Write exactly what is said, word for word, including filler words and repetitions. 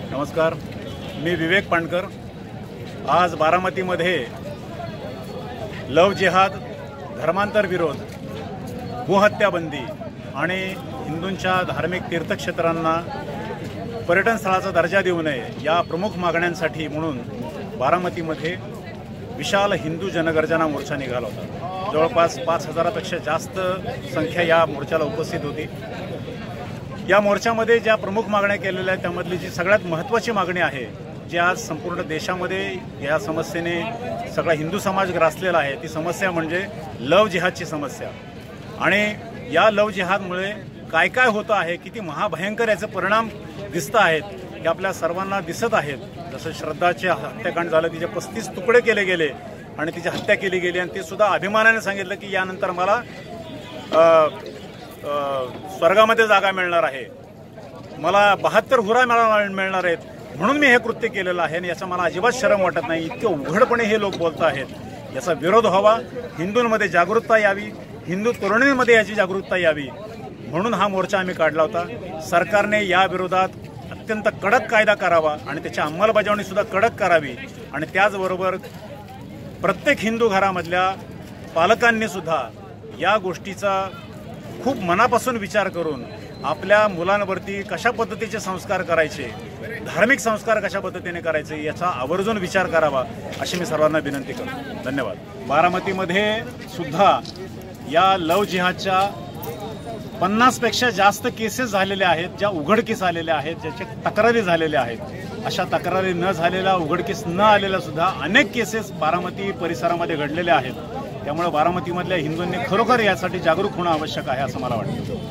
नमस्कार, मी विवेक पाणकर। आज बारामतीमध्ये लव जिहाद, धर्मांतर विरोध, भूहत्याबंदी आणि हिंदूंच्या धार्मिक तीर्थक्षेत्रांना पर्यटन स्थळाचा दर्जा देऊ नये या प्रमुख मागण्यांसाठी म्हणून बारामतीमध्ये विशाल हिंदू जनगर्जना मोर्चा निघाला होता। जवळपास पाच हजारापेक्षा जास्त संख्या या मोर्चाला उपस्थित होती। या मोर्चामध्ये ज्या प्रमुख मागण्या केलेल्या आहेत त्यामधली जी सगळ्यात महत्त्वाची मागणी आहे, जी आज संपूर्ण देशामध्ये या समस्येने सगळा हिंदू समाज ग्रासलेला आहे, ती समस्या म्हणजे लव जिहादची समस्या। आणि या लव जिहादमुळे काय काय होतं आहे, किती महाभयंकर याचे परिणाम दिसत आहेत हे आपल्या सर्वांना दिसत आहेत। जसं श्रद्धाचे हत्याकांड झालं, तिचे पस्तीस तुकडे केले गेले आणि तिची हत्या केली गेली आणि ते सुद्धा अभिमानाने सांगितलं की यानंतर मला स्वर्गामध्ये जागा मिळणार आहे, मला बहात्तर हुरा मिळणार आहेत, म्हणून मी हे कृत्य केलेलं आहे आणि याचा मला अजिबात शरम वाटत नाही। इतके उघडपणे हे लोक बोलत आहेत। याचा विरोध व्हावा, हिंदूंमध्ये जागरूकता यावी, हिंदू तरुणींमध्ये याची जागरूकता यावी म्हणून हा मोर्चा आम्ही काढला होता। सरकारने या विरोधात अत्यंत कडक कायदा करावा आणि त्याची अंमलबजावणी सुद्धा कडक करावी आणि त्याचबरोबर प्रत्येक हिंदू घरामधल्या पालकांनी सुद्धा या गोष्टीचा खूप मनापासून विचार करून आपल्या मुलांवरती कशा पद्धतीचे संस्कार करायचे, धार्मिक संस्कार कशा पद्धतीने करायचे याचा आवर्जून विचार करावा अशी मी सर्वांना विनंती करतो। धन्यवाद। बारामतीमध्ये सुद्धा या लव जिहादच्या पन्नासपेक्षा जास्त केसेस झालेल्या आहेत, ज्या उघडकीस आलेल्या आहेत, ज्याच्या तक्रारी झालेल्या आहेत। अशा तक्रारी न झालेल्या, उघडकीस न आलेल्या सुद्धा अनेक केसेस बारामती परिसरामध्ये घडलेल्या आहेत। त्यामुळे बारामतीमधल्या हिंदूंनी खरोखर यासाठी जागरूक होणं आवश्यक आहे असं मला वाटतं।